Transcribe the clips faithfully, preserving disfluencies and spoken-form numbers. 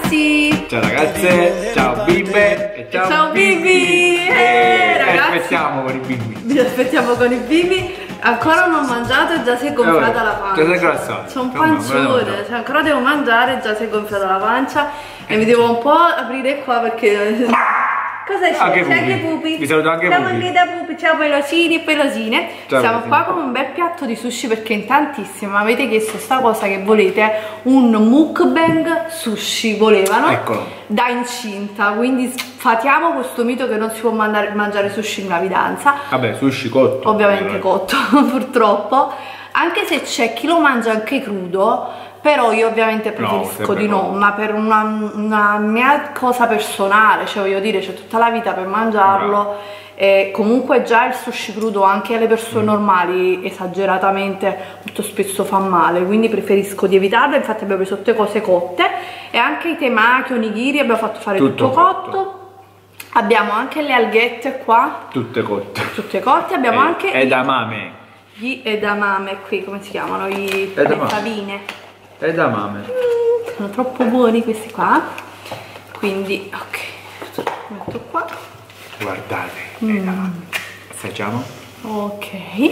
ragazzi! Ciao ragazze, ciao bimbe e ciao, ciao bimbi! Eh, Vi aspettiamo con i bimbi. Vi aspettiamo con i bimbi. Ancora non ho mangiato e già si è gonfiata eh, la pancia. Già sei grassato. Sono un pancione, cioè ancora devo mangiare e già si è gonfiata la pancia. E mi devo un po' aprire qua perché... Cosa c'è? C'è anche Pupi. Vi saluto anche Ciao Pupi. da Pupi, ciao pelosini e pelosine. Ciao, Siamo pelosini. qua con un bel piatto di sushi perché in tantissimi mi avete chiesto sta cosa che volete, un mukbang sushi volevano. Eccolo. Da incinta, quindi sfatiamo questo mito che non si può mandare, mangiare sushi in gravidanza. Vabbè, sushi cotto. Ovviamente cotto, purtroppo. Anche se c'è chi lo mangia anche crudo, però io ovviamente preferisco no, di no, no, ma per una, una mia cosa personale, cioè voglio dire, c'è tutta la vita per mangiarlo. Bravo. E comunque già il sushi crudo anche alle persone mm. normali esageratamente molto spesso fa male, quindi preferisco di evitarlo. Infatti abbiamo preso tutte cose cotte e anche i temaki, onigiri abbiamo fatto fare tutto, tutto cotto. cotto. Abbiamo anche le alghette qua, tutte cotte, tutte cotte. Abbiamo e, anche edamame, gli edamame qui, come si chiamano? I, le favine. Edamame. Mm, sono troppo buoni questi qua, quindi ok, metto qua. Guardate, mm. edamame. Assaggiamo. Ok.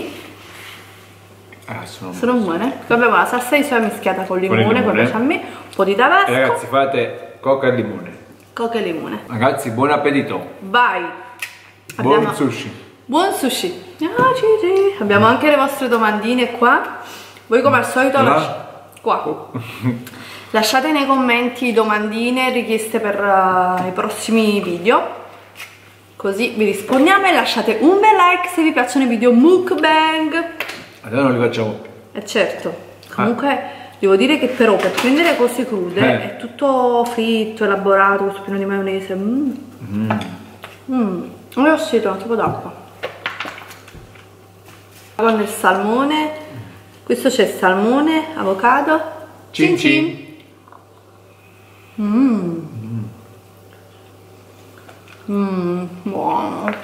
Ah, sono, sono buone. Qui abbiamo la salsa di soia mischiata con limone, con limone. con a me, un po' di tabasco. E ragazzi, fate coca e limone. Coca e limone. Ragazzi, buon appetito. Vai. Buon abbiamo... sushi. Buon sushi. Ah, ciri. Abbiamo anche le vostre domandine qua. Voi come al solito là. lasci... qua. Oh. Lasciate nei commenti domandine, richieste per uh, i prossimi video. Così vi rispondiamo e lasciate un bel like se vi piacciono i video mukbang. Allora non li facciamo più. Eh certo. Comunque ah. devo dire che però per prendere cose crude eh. è tutto fritto, elaborato, questo pieno di maionese. Mmm. Mm. Mm. Non ho sentito un tipo d'acqua. Con il salmone, questo c'è salmone, avocado, cin cin. Mmm. Mmm, buono.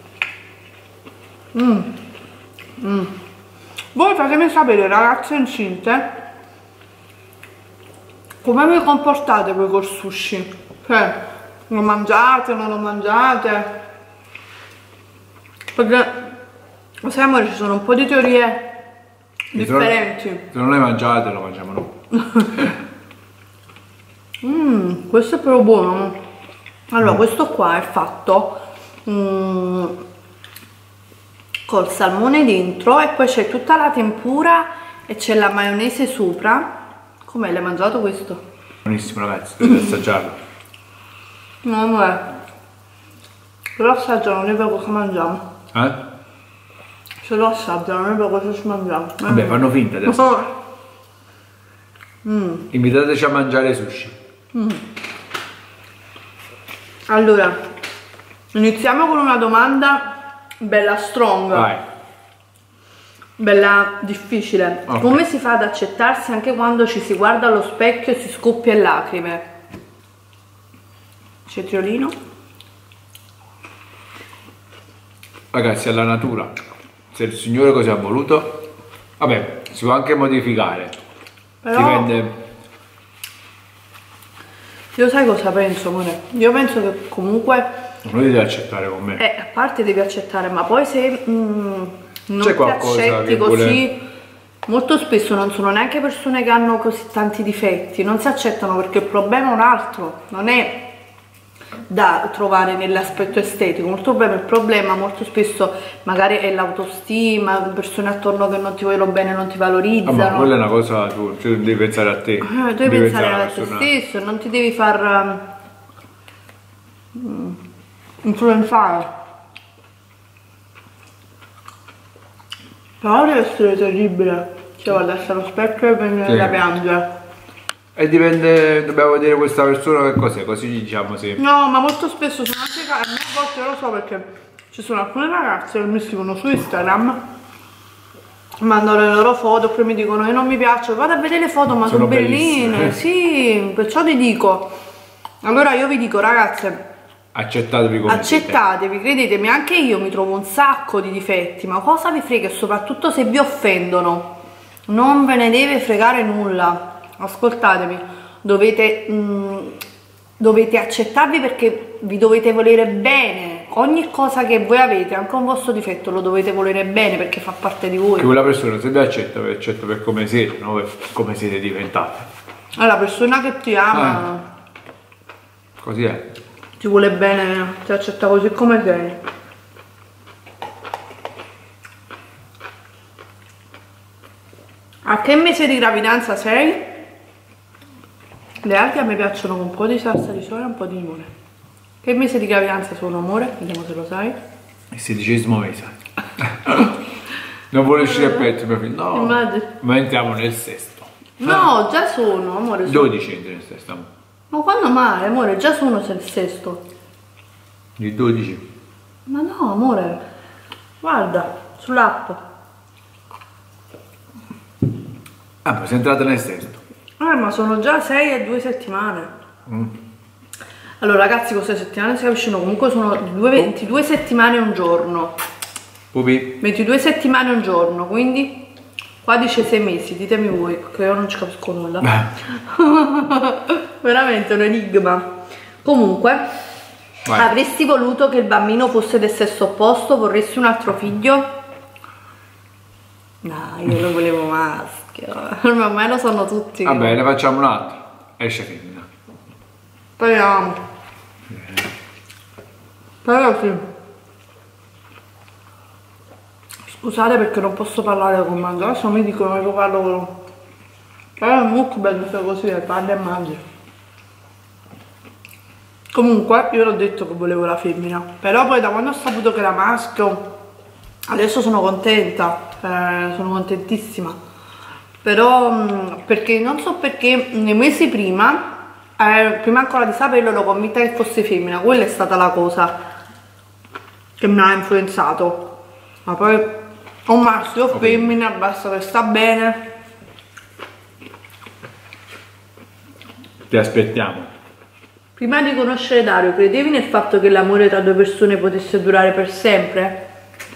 Mmm. Mm. Voi fatemi sapere, ragazze incinte, come vi comportate voi col sushi? Cioè, lo mangiate, non lo mangiate? Perché lo sai amore, ci sono un po' di teorie differenti. Se non le mangiate lo mangiamo noi. Mmm, questo è proprio buono. Allora, mm. questo qua è fatto mm, col salmone dentro e poi c'è tutta la tempura e c'è la maionese sopra. Com'è? L'hai mangiato questo? Buonissimo ragazzi, dovete assaggiarlo. No, amore, se lo assaggiano non è per cosa mangiamo. Eh? Se lo assaggiano non è per cosa ci mangiamo. Vabbè, mm. fanno finta adesso. Mm. Invitateci a mangiare sushi. Mm. Allora, iniziamo con una domanda bella strong. Vai. Bella difficile. Okay. Come si fa ad accettarsi anche quando ci si guarda allo specchio e si scoppia in lacrime? Cetriolino. Ragazzi, è la natura. Se il Signore così ha voluto, vabbè, si può anche modificare. Però... Dipende. Io sai cosa penso, amore? Io penso che comunque... Non devi accettare con me. Eh, a parte devi accettare, ma poi se mm, non ti accetti così... vuole... Molto spesso non sono neanche persone che hanno così tanti difetti, non si accettano perché il problema è un altro, non è da trovare nell'aspetto estetico. Molto bene, il problema molto spesso magari è l'autostima, persone attorno che non ti vogliono bene, non ti valorizzano. Ah, ma quella è una cosa tua, cioè devi pensare a te. Eh, tu devi, devi pensare, pensare a te stesso, non ti devi far um, influenzare. Però deve essere terribile, cioè guardarsi allo specchio e venire sì. da piangere. E dipende, dobbiamo vedere questa persona che cos'è, così diciamo sì. No, ma molto spesso sono anche casi, a volte lo so perché ci sono alcune ragazze che mi scrivono su Instagram, mandano le loro foto, poi mi dicono io non mi piaccio, vado a vedere le foto ma sono, sono belline, sì, perciò ti dico. Allora io vi dico ragazze, accettatevi come accettatevi, siete. Credetemi, anche io mi trovo un sacco di difetti, ma cosa vi frega, e soprattutto se vi offendono, non ve ne deve fregare nulla. Ascoltatemi, dovete mh, dovete accettarvi perché vi dovete volere bene. Ogni cosa che voi avete, anche un vostro difetto, lo dovete volere bene perché fa parte di voi. Che quella persona se vi accetta, vi accetta per come siete, non per come siete diventate. Allora, la persona che ti ama, eh. così è. Ti vuole bene, ti accetta così come sei. A che mese di gravidanza sei? Le alghe a me piacciono con un po' di salsa di soia e un po' di limone. Che mese di gravidanza sono, amore? Vediamo se lo sai. Il sedicesimo mese. Non vuole uscire a petto, mio figlio. No. Immagini. Ma entriamo nel sesto. No, già sono, amore. Sono... dodici entri nel sesto. Amore. Ma quando mai, amore? Già sono nel sesto. Di dodici. Ma no, amore. Guarda, sull'app. Ah, ma sei entrata nel sesto. Eh, ma sono già sei e due settimane. Mm. Allora, ragazzi, queste settimane si avvicinano. Comunque sono ventidue settimane e un giorno. Pupi. ventidue settimane e un giorno, quindi qua dice sei mesi, ditemi voi, perché io non ci capisco nulla. Veramente un enigma. Comunque, vai. Avresti voluto che il bambino fosse del sesso opposto? Vorresti un altro figlio? No, io lo volevo maschio. Ma ormai lo sanno tutti. Va bene, facciamo un altro. Esce femmina. Speriamo. Però sì. Scusate perché non posso parlare con mangiare, adesso mi dicono che parlo con... Però è molto bello se così, parli e mangi. Comunque, io l'ho detto che volevo la femmina. Però poi da quando ho saputo che era maschio, adesso sono contenta, eh, sono contentissima. Però, perché non so perché, nei mesi prima... Eh, prima ancora di saperlo ero convinta che fosse femmina, quella è stata la cosa che mi ha influenzato. Ma poi o maschio o femmina, basta che sta bene. Ti aspettiamo. Prima di conoscere Dario, credevi nel fatto che l'amore tra due persone potesse durare per sempre?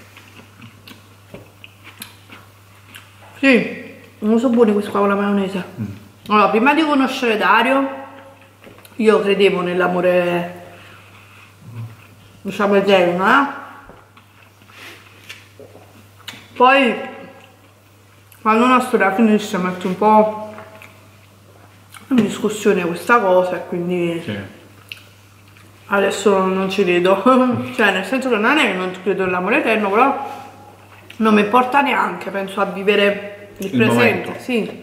Sì, non so buoni questi qua con la maionese. Mm. Allora, prima di conoscere Dario io credevo nell'amore, diciamo, eterno, eh? Poi, quando una storia finisce, metti un po' in discussione questa cosa e quindi sì. Adesso non ci credo. Cioè, nel senso che non è che non credo nell'amore eterno, però non mi importa neanche, penso a vivere il, il presente, momento. Sì.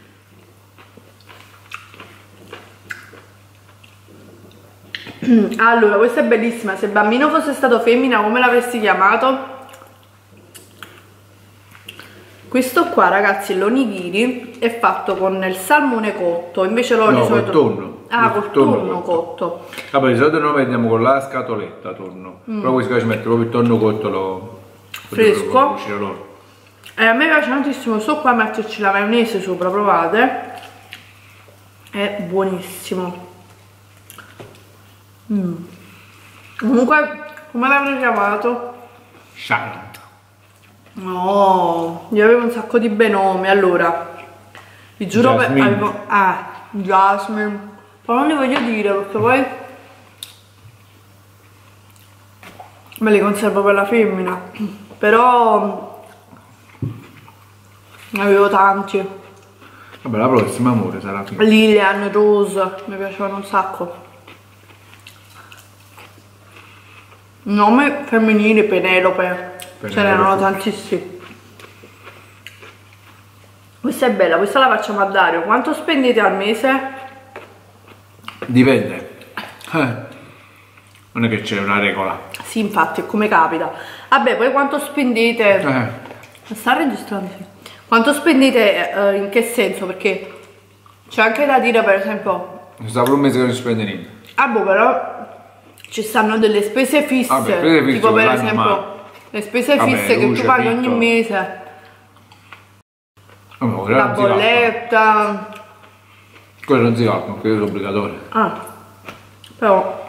Allora, questa è bellissima. Se il bambino fosse stato femmina, come l'avresti chiamato? Questo qua, ragazzi, l'onigiri è fatto con il salmone cotto. Invece loro no, di solito... col tonno. Ah, col tonno, tonno cotto. cotto. Vabbè, di solito noi vediamo con la scatoletta tonno. Mm. Però questo qua ci mette proprio il tonno cotto lo... fresco. E a me piace tantissimo. Sto qua a metterci la maionese sopra, provate. È buonissimo. Mm. Comunque, come l'avrei chiamato? Sharon. No, io avevo un sacco di bei nomi. Allora, vi giuro per avevo, ah, Jasmine. Però non li voglio dire perché poi me li conservo per la femmina. Però ne avevo tanti. Vabbè, la prossima, amore, sarà fine. Lilian, Rose, mi piacevano un sacco. Nome femminile, Penelope, ce n'erano tantissimi. Questa è bella, questa la facciamo a Dario. Quanto spendete al mese? Dipende. Eh. Non è che c'è una regola. Sì, infatti, è come capita. Vabbè, poi quanto spendete? Eh. Sta registrando? Sì. Quanto spendete, eh, in che senso? Perché c'è anche da dire, per esempio... Sta per un mese che non spende niente. Ah, boh, però... Ci stanno delle spese fisse, Vabbè, spese fisse tipo per esempio ma... le spese Vabbè, fisse che tu paghi ogni mese. Vabbè, la bolletta. Quello non si calcola, quello è obbligatorio. Ah, però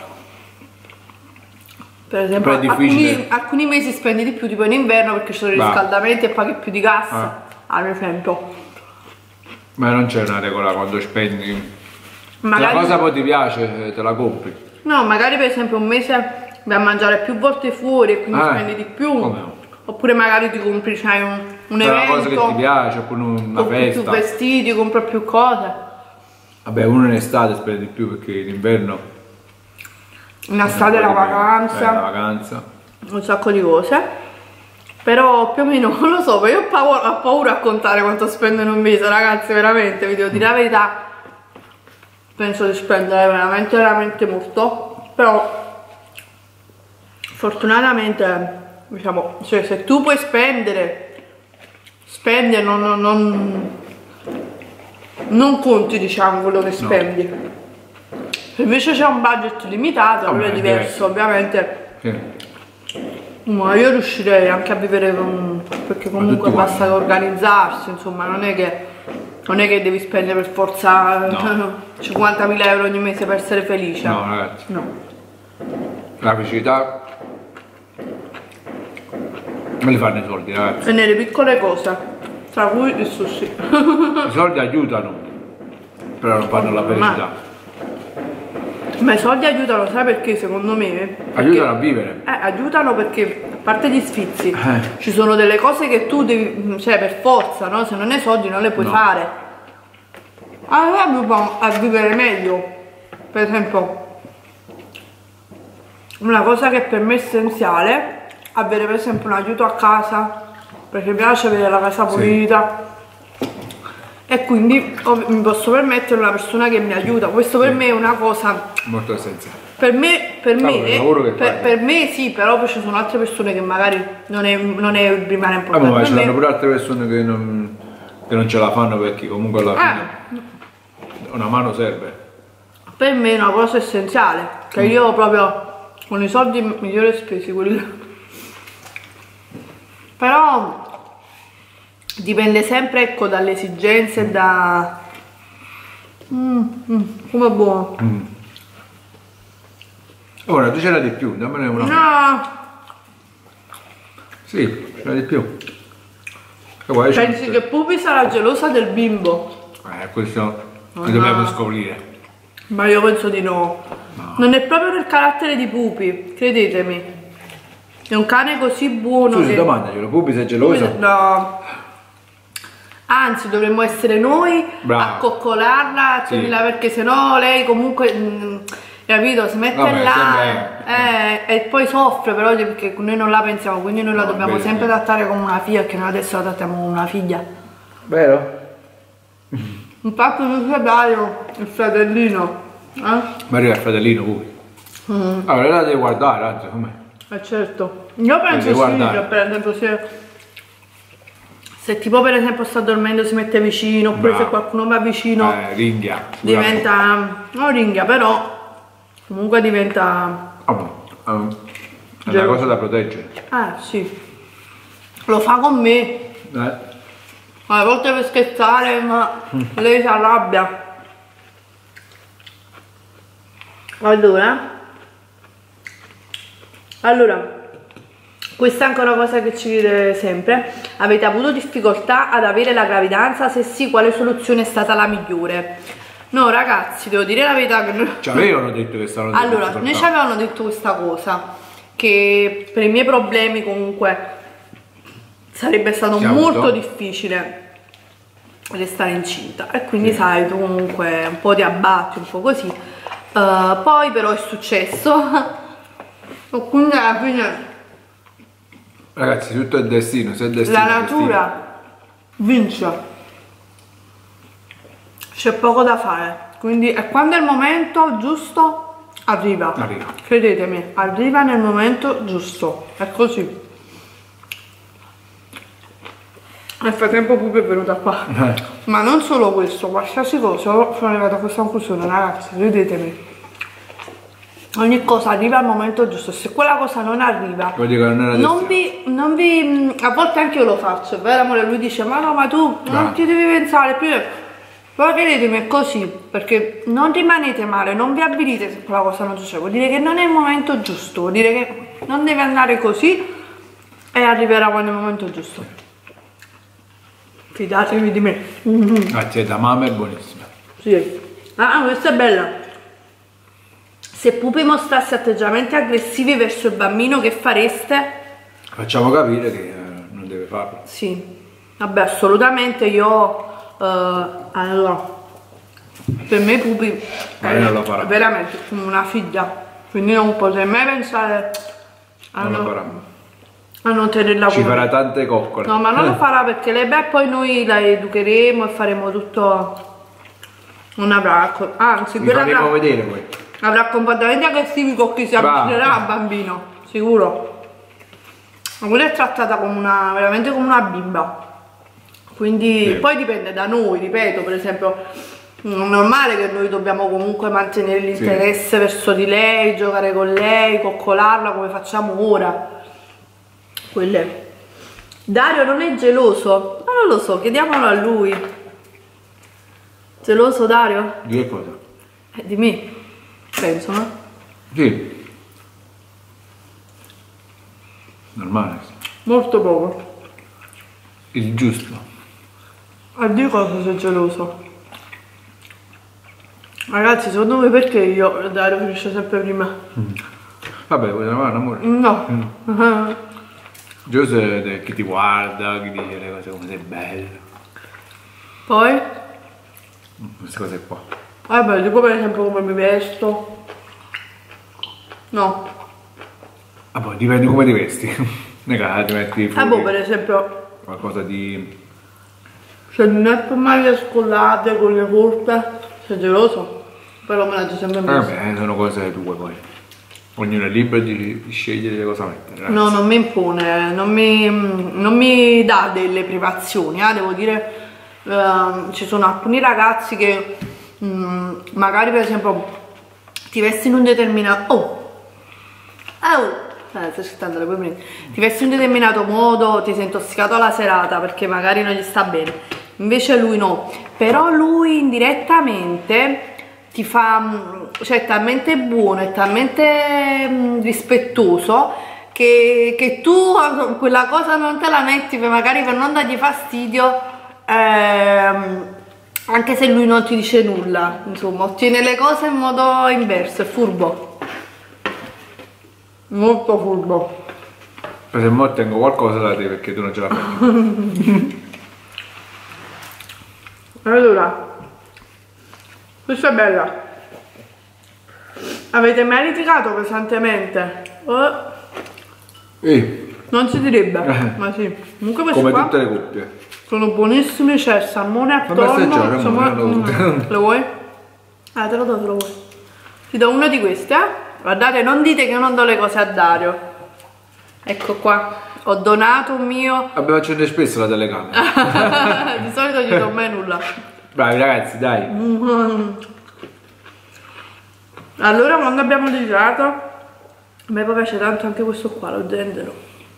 per esempio alcuni, alcuni mesi spendi di più, tipo in inverno perché ci sono i riscaldamenti e paghi più di gas, ah. ad esempio. Ma non c'è una regola quando spendi magari... Se la cosa poi ti piace, te la compri. No, magari per esempio un mese vai a mangiare più volte fuori e quindi Ah, spendi di più. come no? Oppure magari ti compri, c'hai un, un Se è evento. una cosa che ti piace, oppure una compri festa. più vestiti, compri più cose. Vabbè, uno in estate spende di più perché in inverno. In estate la vacanza. Eh, la vacanza. Un sacco di cose. Però più o meno non lo so, io ho paura, ho paura a contare quanto spendo in un mese, ragazzi, veramente, vi devo dire la verità. Penso di spendere veramente, veramente molto. Però fortunatamente, diciamo, cioè se tu puoi spendere, spendi e non, non, non, non conti, diciamo, quello che spendi. No. Se invece c'è un budget limitato, allora è diverso, ovviamente. Sì. Ma io riuscirei anche a vivere con... perché comunque basta che organizzarsi, insomma, non è che non è che devi spendere per forza no. cinquantamila euro ogni mese per essere felice. No, ragazzi. No. La felicità non li fanno i soldi, ragazzi. E nelle piccole cose, tra cui il sushi. I soldi aiutano, però non fanno la felicità. Ma i soldi aiutano, sai perché secondo me? Perché, aiutano a vivere. Eh, aiutano perché, a parte gli sfizi, eh. ci sono delle cose che tu devi, cioè per forza, no? Se non hai soldi non le puoi no. fare. Allora dobbiamo a vivere meglio. Per esempio, una cosa che per me è essenziale, avere per esempio un aiuto a casa, perché mi piace avere la casa pulita. Sì. E quindi mi posso permettere una persona che mi aiuta. Questo per sì. me è una cosa molto essenziale. Per me, per, Cavolo, me, per, per me sì, però ci sono altre persone che magari non è, non è rimane importante. Ah, ma ci sono pure altre persone che non, che non ce la fanno perché comunque alla fine eh. una mano serve. Per me è una cosa essenziale, che mm. io proprio con i soldi migliori spesi quelli. Però dipende sempre, ecco, dalle esigenze e da... Mm, mm, come buono. Mm. Ora tu c'era di più, dammene una. No! Sì, c'era di più. Pensi che Pupi sarà gelosa del bimbo? Eh, questo lo oh, dobbiamo no. scoprire. Ma io penso di no. no. Non è proprio nel carattere di Pupi, credetemi. È un cane così buono. Scusi, che... domandacelo, Pupi sei gelosa? Pupi... No. Anzi, dovremmo essere noi Bravo. a coccolarla, sì. perché sennò lei comunque, mh, capito, si mette Vabbè, là eh, e poi soffre, però perché noi non la pensiamo, quindi noi la no, dobbiamo sempre bene. trattare come una figlia, perché noi adesso la trattiamo come una figlia. Vero? Infatti tu sei Dario, il fratellino. Eh? Maria è il fratellino Pupi. Mm. Allora la devi guardare, anzi, com'è? Eh certo. Io penso sì, cioè, per esempio se... Se tipo per esempio sta dormendo si mette vicino, oppure Bravo. se qualcuno va vicino eh, ringhia, diventa, non ringhia, però comunque diventa oh, um, è una cosa da proteggere. Eh sì, lo fa con me, eh. a volte per scherzare, ma mm. lei si arrabbia. Allora, allora questa è anche una cosa che ci chiede sempre. Avete avuto difficoltà ad avere la gravidanza? Se sì, quale soluzione è stata la migliore? No ragazzi, devo dire la verità che noi... Ci avevano detto che stavano Allora, noi ci avevano detto questa cosa, che per i miei problemi comunque sarebbe stato Siamo molto avuto? difficile restare incinta. E quindi sì. sai, tu comunque un po' ti abbatti, un po' così. Uh, poi però è successo. Quindi alla fine... Ragazzi, tutto è destino, se è destino. La natura vince. C'è poco da fare. Quindi e quando è il momento giusto, arriva. Arriva. Credetemi, arriva nel momento giusto. È così. Nel frattempo Pupi è venuta qua. Eh. Ma non solo questo, qualsiasi cosa, sono arrivata a questa conclusione, ragazzi, credetemi. Ogni cosa arriva al momento giusto, se quella cosa non arriva, non, non vi, non vi, a volte anche io lo faccio, vero amore? Lui dice, ma no, ma tu non no. ti devi pensare, prima, però credetemi è così, perché non rimanete male, non vi abilite se quella cosa non succede, vuol dire che non è il momento giusto, vuol dire che non deve andare così e arriverà quando è il momento giusto. Fidatevi di me. Grazie, da mamma è buonissima. Sì. Ah, questa è bella. Se Pupi mostrasse atteggiamenti aggressivi verso il bambino, che fareste? Facciamo capire che eh, non deve farlo. Sì, vabbè, assolutamente. Io eh, allora, per me Pupi Ma non lo farà. è veramente come una figlia, quindi non potrei mai pensare a Non lo non, farà. a non tenerla Ci come. farà tante coccole. No, ma non lo farà perché lei, beh, poi noi la educheremo e faremo tutto. Non avrà, anzi, Vi quella faremo avrà, vedere poi. avrà comportamenti aggressivi con chi si avvicinerà al bambino, sicuro. Ma quella è trattata come una, veramente come una bimba. Quindi Sì. poi dipende da noi, ripeto, per esempio, è normale che noi dobbiamo comunque mantenere l'interesse sì. verso di lei, giocare con lei, coccolarla come facciamo ora. Quelle. Dario non è geloso? Ma non lo so, chiediamolo a lui. Geloso Dario? Di che cosa? Eh, di me, penso, no? Sì. Normale. Molto poco. Il giusto. A di cosa sei geloso? Ragazzi, secondo voi perché io Dario finisce sempre prima? Mm. Vabbè, vuoi trovare un amore? No. Mm. Giusto è chi ti guarda, chi dice le cose come sei bella. Poi? Queste cose qua. Vabbè, tipo per esempio come mi vesto. No. Ah, poi dipende come ti vesti. Nega, ti metti fuori. Ah, boh, per esempio. Qualcosa di. Se non è per maglie scollate con le corte, sei geloso? Però me la già sempre messa. Vabbè, sono cose tue poi. Ognuno è libero di, di scegliere cosa mettere. Ragazzi. No, non mi impone, non mi, non mi dà delle privazioni, eh, devo dire. Uh, ci sono alcuni ragazzi che um, magari per esempio ti vesti in un determinato oh, oh. Eh, sto aspettando, poi prima. Ti vesti in un determinato modo, ti sei intossicato alla serata perché magari non gli sta bene, invece lui no, però lui indirettamente ti fa, cioè è talmente buono, è talmente um, rispettoso che, che tu quella cosa non te la metti per magari per non dargli fastidio. Ehm, anche se lui non ti dice nulla, insomma, ottiene le cose in modo inverso, è furbo, molto furbo. Per se mo tengo qualcosa da te perché tu non ce la fai. Allora, questa è bella. Avete mai litigato pesantemente? Oh. Eh. Non si direbbe, ma sì. Comunque queste come qua tutte le coppie. Sono buonissimi, c'è il salmone attorno. Insomma, mm, lo vuoi? Ah, te lo do, te lo vuoi. Ti do uno di questi, eh? Guardate, non dite che io non do le cose a Dario. Ecco qua, ho donato un mio. Abbiamo acceso spesso la telecamera. Di solito gli do mai nulla. Bravi ragazzi, dai. Mm-hmm. Allora, quando abbiamo litigato, a me poi piace tanto anche questo qua, lo zenzero.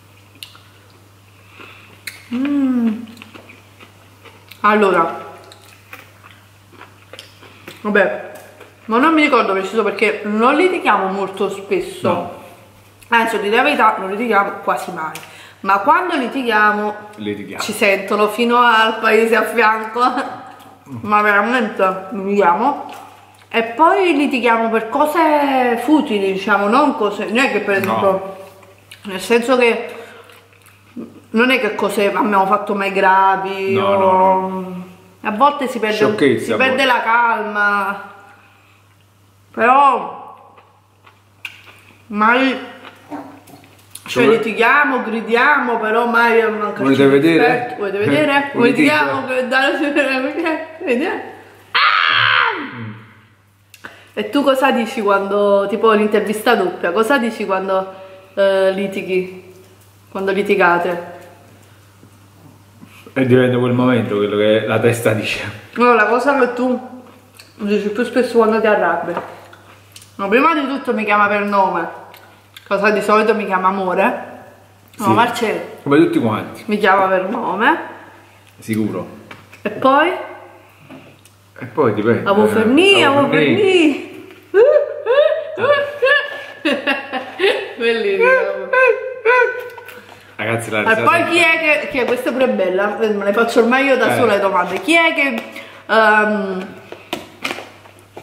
Mm. Allora, vabbè, ma non mi ricordo preciso perché non litighiamo molto spesso. No. Anzi, a dire la verità, non litighiamo quasi mai. Ma quando litighiamo, litighiamo. Ci sentono fino al paese a fianco. Ma veramente litighiamo. E poi litighiamo per cose futili, diciamo, non cose. Non è che per esempio. No. Nel senso che. Non è che cose abbiamo fatto mai gravi. No, o... no, no. A volte si perde, si perde la calma. Però. Mai. Cioè Dove... litighiamo, gridiamo, però mai non volete vedere? Volete vedere? Eh, litighiamo che vedere? Ah! Mm. E tu cosa dici quando, tipo l'intervista doppia, cosa dici quando uh, litighi? Quando litigate? E diventa quel momento quello che la testa dice. No, la cosa che tu dici più spesso quando ti arrabbi. No, prima di tutto mi chiama per nome. Cosa di solito mi chiama amore? No, sì. Marcello. Come tutti quanti. Mi chiama per nome. Sicuro. E poi? E poi dipende. Avo Ferni, Avo Ferni. Bellissimo. Ragazzi, la risata. E poi chi è che, chi è? Questa è pure bella, me le faccio ormai io da eh. sola le domande. Chi è che... Um,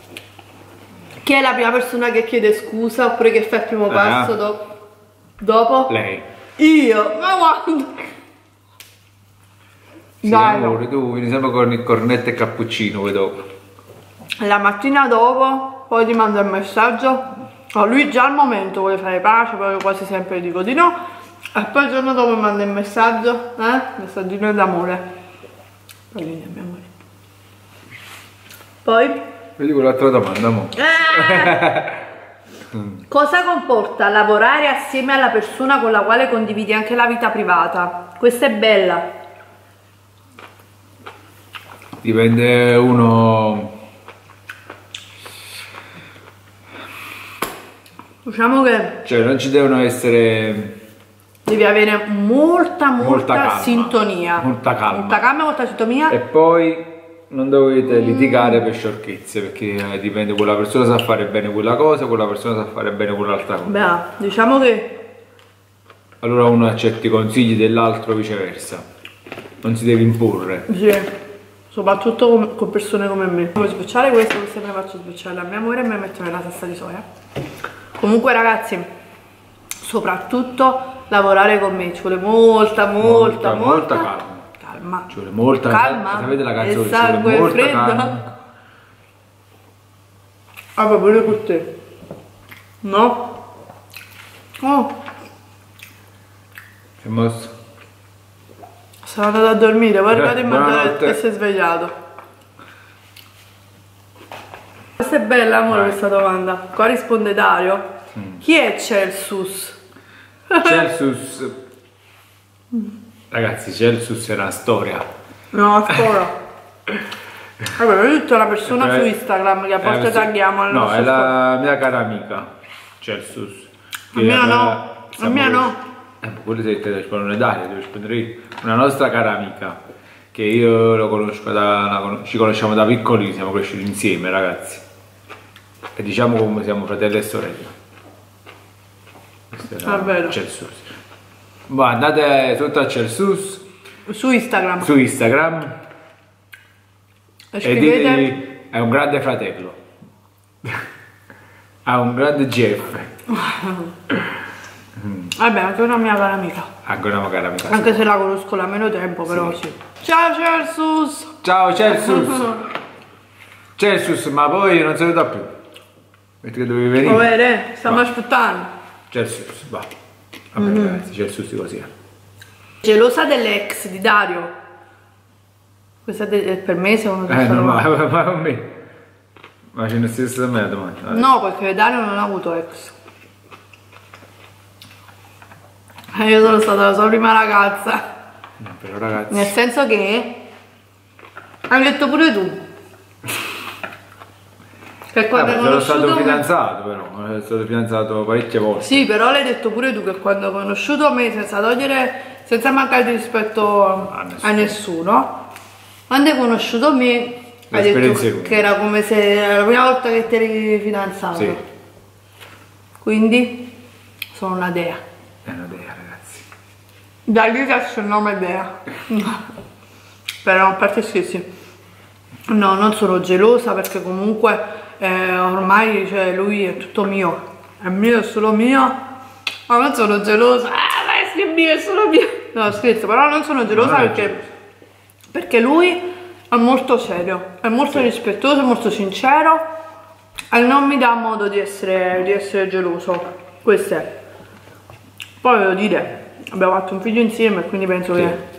Chi è la prima persona che chiede scusa oppure che fa il primo passo eh. do dopo? Lei. Io? Ma quando? Sì, Dai, amore, no. tu vieni sempre con il cornetto e cappuccino, vedo. La mattina dopo, poi ti mando il messaggio. Oh, lui già al momento vuole fare pace, poi io quasi sempre dico di no. E poi il giorno dopo mi manda il messaggio, eh? Messaggino d'amore. Poi vieni, mio amore. Poi? Vedi quell'altra domanda, mo. Eh! Cosa comporta lavorare assieme alla persona con la quale condividi anche la vita privata? Questa è bella. Dipende uno. Diciamo che Cioè non ci devono essere. devi avere molta, molta, Molta calma. sintonia. Molta calma. Molta calma e molta sintonia. E poi non dovete litigare per sciocchezze, perché eh, dipende, quella persona sa fare bene quella cosa, quella persona sa fare bene quell'altra cosa. Beh, diciamo che Allora uno accetta i consigli dell'altro, viceversa. Non si deve imporre. sì, soprattutto con, con persone come me. Vuoi sbocciare questo? Che sempre faccio sbocciare la mia amore e me la metto nella testa di soia. Comunque ragazzi, soprattutto lavorare con me ci vuole molta, molta, molta, molta calma. calma. Ci vuole molta calma. Sapete la canzone? Il Ci vuole sangue è molta freddo. calma. Ah, ma pure per te. No? Oh, Che mosso? sono andato a dormire, poi è arrivato Eh, in mangiare buonanotte. e si è svegliato. Questa è bella, amore, Vai. questa domanda. Qua risponde Dario. Chi è Celsus? Celsus. Ragazzi, Celsus è una storia. No, ancora. Vabbè, è tutta una persona Eh, su Instagram che a eh, volte sì. tagliamo al No, nostro è la mia cara amica Celsus. La mia è no, la- la mia no. Eh, quello se te rispondono Dario, devo rispondere io. Una nostra cara amica, che io lo conosco da, la con- ci conosciamo da piccoli, siamo cresciuti insieme, ragazzi. E diciamo come siamo fratelli e sorelle. Questo era Ah, vero. Celsus. Ma andate sotto a Celsus Su Instagram. su Instagram E e scrivete. ditegli è un grande fratello. Ha un grande G F. Vabbè, anche una mia cara amica. Anche una cara amica. Anche se la conosco da meno tempo, però sì. Ciao Celsus! Ciao Celsus. Celsus, ma poi non saluta più. Perché dovevi venire. Va bene, stiamo Va. aspettando. Celsus, va. Vabbè Mhm. ragazzi, Celsus così è. Gelosa dell'ex di Dario. Questa è de- per me secondo te? Eh, sta no, ma, domanda? ma con me. Ma ce ne stessa da me la domanda. Vabbè. No, perché Dario non ha avuto ex. E io sono stata la sua prima ragazza. No, però ragazzi. Nel senso che hai detto pure tu. Che quando Vabbè, hai sono stato conosciuto me... fidanzato però, sono stato fidanzato parecchie volte. Sì, però l'hai detto pure tu che quando hai conosciuto me, senza togliere, senza mancare di rispetto A a nessuno. nessuno, quando hai conosciuto me hai L'esperienza è detto unica. che era come se era la prima volta che ti eri fidanzato. Sì, Quindi sono una dea. è una dea ragazzi. Da lì esce il nome Dea. Però a parte scherzi. No, non sono gelosa perché comunque eh, ormai cioè, lui è tutto mio. È mio, è solo mio. Ma non sono gelosa. Ah, ma è mio, è solo mio. No, scherzo, però non sono gelosa Non è perché, gelosa. perché lui è molto serio, è molto rispettoso, è molto sincero e non mi dà modo di essere, di essere geloso. Questo è. Poi devo dire, abbiamo fatto un figlio insieme, quindi penso Sì. che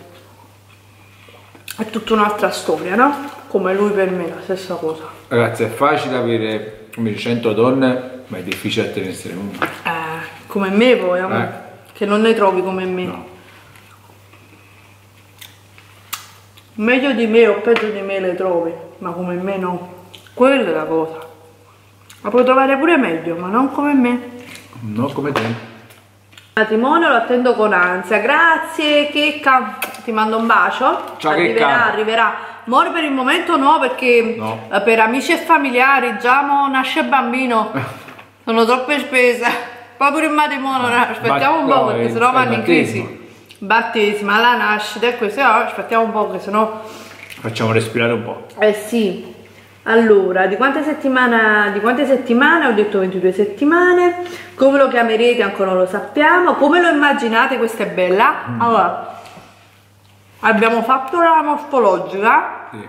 è tutta un'altra storia, no? Come lui per me, la stessa cosa. Ragazzi, è facile avere come cento donne, ma è difficile tenersene una. Eh, come me poi, amore, Eh. che non ne trovi come me. No. Meglio di me o peggio di me le trovi, ma come me no. Quella è la cosa. La puoi trovare pure meglio, ma non come me. Non come te. Il matrimonio lo attendo con ansia. Grazie Checca, ti mando un bacio. Ciao, arriverà, Checca. arriverà. Mor per il momento no, perché No. eh, per amici e familiari già mo nasce bambino. Sono troppe spese. Poi per il matrimonio aspettiamo un po' no, perché il- sennò il vanno in battesimo. crisi. Battesima, la nascita e questo, no, aspettiamo un po' che sennò. Facciamo respirare un po'. Eh sì. Allora, di quante settimane, di quante settimane? Ho detto ventidue settimane. Come lo chiamerete ancora non lo sappiamo. Come lo immaginate? Questa è bella. Mm. Allora, abbiamo fatto la morfologica. Sì.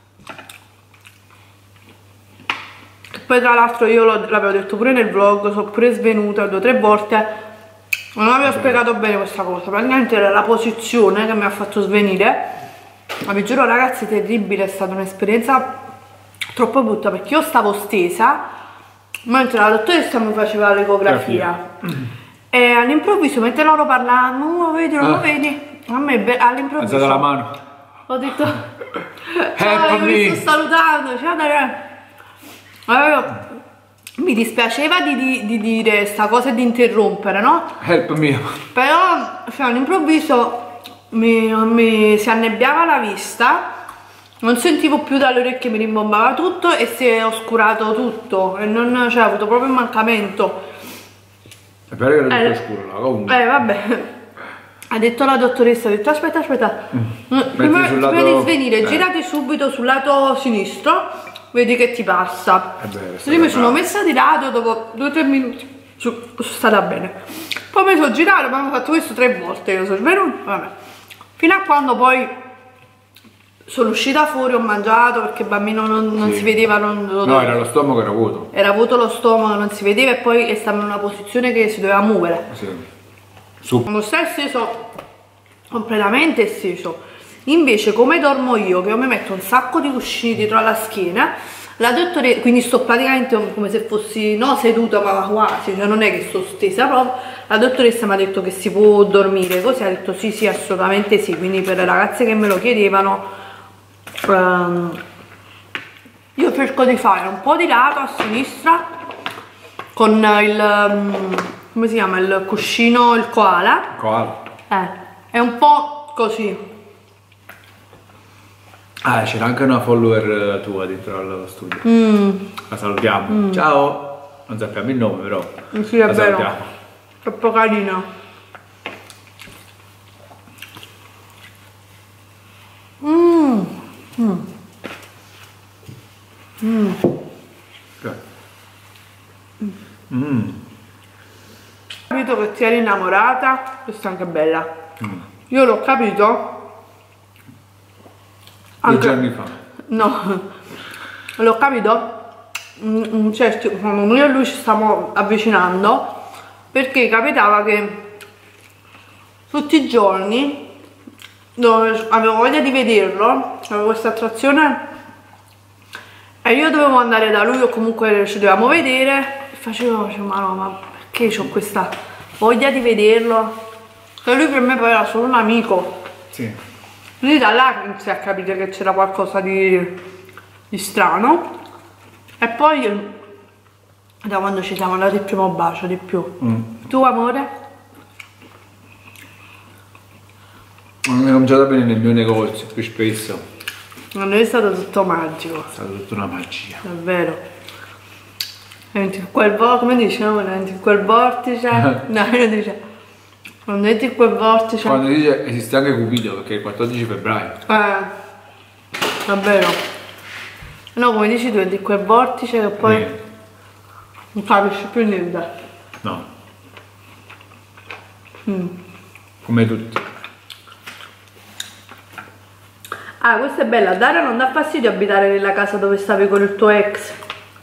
Poi tra l'altro io l'avevo detto pure nel vlog, sono pure svenuta due o tre volte. Non avevo Beh. spiegato bene questa cosa. Praticamente era la posizione che mi ha fatto svenire. Ma vi giuro ragazzi, terribile, è stata un'esperienza troppo brutta perché io stavo stesa mentre la dottoressa mi faceva l'ecografia e all'improvviso mentre loro parlavano, non lo vedi, non lo vedi, a me all'improvviso alzata la mano, ho detto ciao, mi sto salutando, ciao, allora, mi dispiaceva di, di, di dire sta cosa e di interrompere, no? Help me. Però cioè, all'improvviso mi, mi si annebbiava la vista. Non sentivo più dalle orecchie, mi rimbombava tutto e si è oscurato tutto e non cioè, ho avuto proprio un mancamento. È vero che era tutto eh, scuro là, comunque. Eh vabbè. Ha detto la dottoressa, ha detto aspetta, aspetta. Mm. Prima, prima lato... di svenire, eh. girati subito sul lato sinistro, vedi che ti passa. Io mi sono messa di lato dopo due o tre minuti. Sono stata bene. Poi mi sono girata, ma ho fatto questo tre volte, io sono svenuta, vabbè. Fino a quando poi sono uscita fuori, ho mangiato perché il bambino non, non sì. si vedeva. Non, no, era lo stomaco, era vuoto. Era vuoto lo stomaco, non si vedeva e poi stava in una posizione che si doveva muovere. Sì. Su. Quando sta steso, completamente steso. Invece come dormo io, che io mi metto un sacco di cuscini dietro alla schiena, la dottoressa, quindi sto praticamente come se fossi, no seduta ma quasi, cioè non è che sto stesa proprio, la dottoressa mi ha detto che si può dormire così, ha detto sì sì assolutamente sì, quindi per le ragazze che me lo chiedevano, Um, io cerco di fare un po' di lato a sinistra con il um, come si chiama, il cuscino, il koala, koala. Eh, è un po' così. Ah, c'era anche una follower tua dentro allo studio. Mm. La salutiamo. Mm. Ciao. Non sappiamo il nome però. Sì, è vero. Troppo carina. Mmm. Mm. Mm. Mm. Ho capito che ti eri innamorata, questa è anche bella. Mm. Io l'ho capito anche... due giorni fa. No, l'ho capito mm, certo, quando noi e lui ci stiamo avvicinando, perché capitava che tutti i giorni avevo voglia di vederlo, avevo questa attrazione e io dovevo andare da lui o comunque ci dovevamo vedere e facevo, facevo ma no, ma perché ho questa voglia di vederlo? E lui per me poi era solo un amico. Sì. Quindi da là iniziai a capire che c'era qualcosa di, di strano e poi da quando ci siamo andati il primo bacio di più. Mm. Tu amore? Mi è cominciato bene nel mio negozio più spesso. Non è stato tutto magico. È stata tutta una magia. Davvero. Entri in quel vortice, come dice? No? Entri in quel vortice. No, io dice. Quando entri in quel vortice. Quando dice esiste anche Cupido perché è il quattordici febbraio. Eh. Davvero. No, come dici tu, entri in quel vortice che poi eh. non capisci più niente. No. Mm. Come tutti. Ah, questa è bella. Daria non dà fastidio abitare nella casa dove stavi con il tuo ex?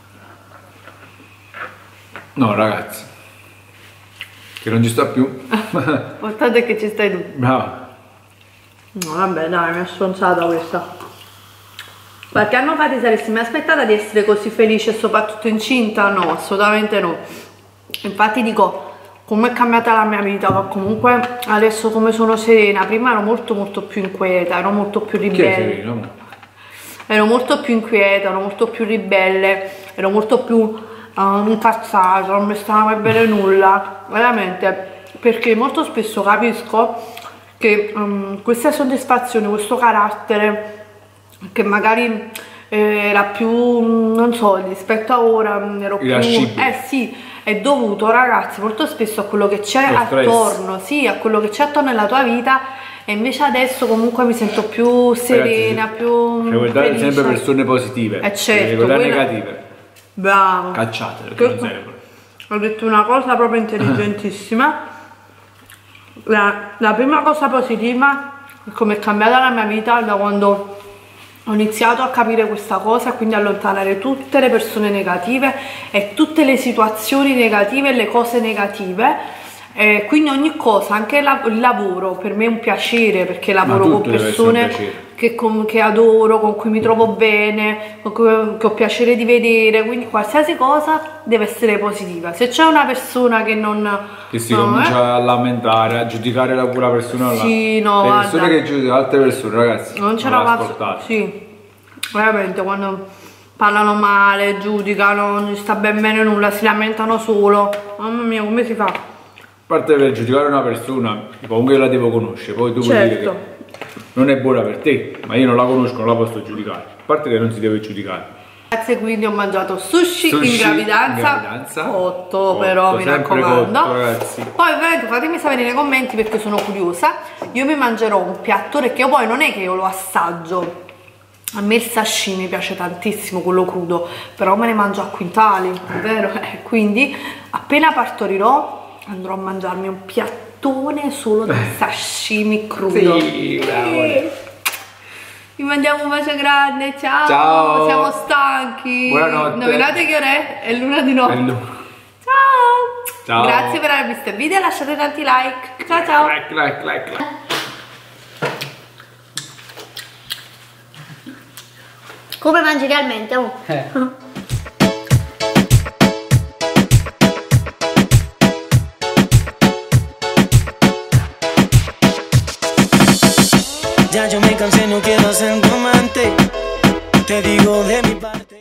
No, ragazzi. Che non ci sta più. L'importante è che ci stai tu. Brava. No, vabbè, dai, mi è stronzata questa. Qualche anno fa ti saresti mai aspettata di essere così felice e soprattutto incinta? No, assolutamente no. Infatti dico, come è cambiata la mia vita, ma comunque adesso come sono serena, prima ero molto molto più inquieta, ero molto più ribelle. Chi è serena? Ero molto più inquieta, ero molto più ribelle, ero molto più uh, incazzata, non mi stava mai bene nulla, veramente, perché molto spesso capisco che um, questa soddisfazione, questo carattere, che magari eh, era più, non so, rispetto a ora, ero più... Eh sì, è dovuto, ragazzi, molto spesso a quello che c'è attorno, sì, a quello che c'è attorno nella tua vita e invece adesso comunque mi sento più serena, Ragazzi, più frequentate felice. sempre persone positive, Eh certo, quelle quella- negative Bravo. cacciate, Che- non servono. Ho detto una cosa proprio intelligentissima. La, la prima cosa positiva è come è cambiata la mia vita da quando ho iniziato a capire questa cosa, quindi allontanare tutte le persone negative e tutte le situazioni negative e le cose negative. Eh, quindi ogni cosa, anche la- il lavoro, per me è un piacere perché lavoro tutto con deve essere un persone piacere. che, con- che adoro, con cui mi trovo bene, con cui che ho piacere di vedere, quindi qualsiasi cosa deve essere positiva. Se c'è una persona che non... Che si no, comincia eh, a lamentare, a giudicare la pura persona là. Sì, no, le guarda. persone che giudicano altre persone, ragazzi, non ce la la faccio. ascoltate. Sì, veramente quando parlano male, giudicano, non gli sta ben bene nulla, si lamentano solo. Mamma mia, come si fa? A parte per giudicare una persona, comunque io la devo conoscere, poi tu puoi dire Certo. che non è buona per te, ma io non la conosco, non la posso giudicare. A parte che non si deve giudicare. Grazie, quindi ho mangiato sushi, Sushi in gravidanza, in gravidanza. cotto, Cotto, però mi sempre raccomando. cotto, ragazzi. Poi ovviamente fatemi sapere nei commenti perché sono curiosa. Io mi mangerò un piatto perché io poi non è che io lo assaggio. A me il sashimi piace tantissimo, quello crudo, però me ne mangio a quintali, è vero? Eh, quindi appena partorirò andrò a mangiarmi un piattone solo di sashimi crudo. Sì, bravo. Vi mandiamo un bacio grande, ciao! Ciao. Siamo stanchi! Buonanotte. Indovinate che ora è? È l'una di notte. Bello. Ciao! Ciao. Grazie per aver visto il video, lasciate tanti like. Ciao ciao! Like, like, like, like. Come mangi realmente? Oh. Ya yo me cansé, no quiero ser tu amante. Te digo de mi parte.